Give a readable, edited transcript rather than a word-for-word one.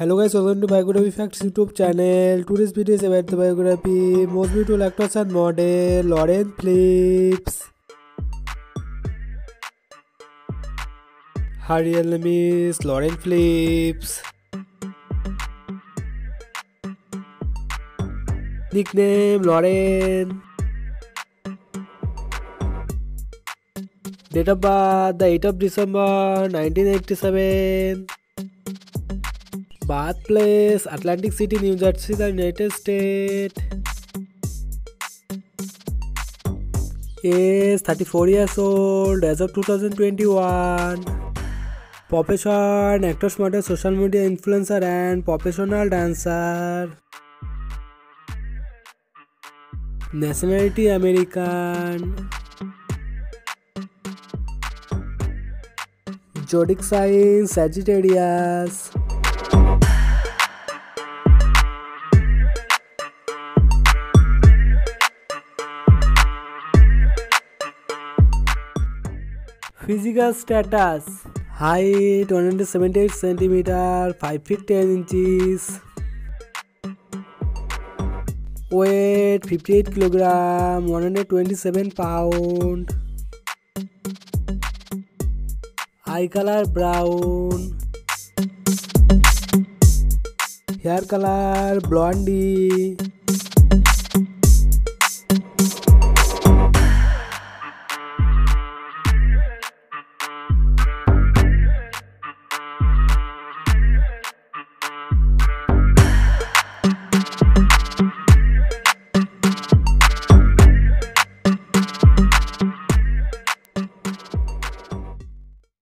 Hello guys, welcome to Biography Facts YouTube channel. Today's video is about the biography most beautiful actors and model Lauren Phillips. Her real name is Lauren Phillips. Nickname Lauren. Date of birth the 8th of December 1987. Birthplace Atlantic City, New Jersey, the United States. Age 34 years old as of 2021. Profession actress, model, social media influencer and professional dancer. Nationality American. Zodiac sign Sagittarius. Physical status: height 178 cm, 5 feet 10 inches. Weight 58 kg, 127 pound. Eye color brown. Hair color blondie.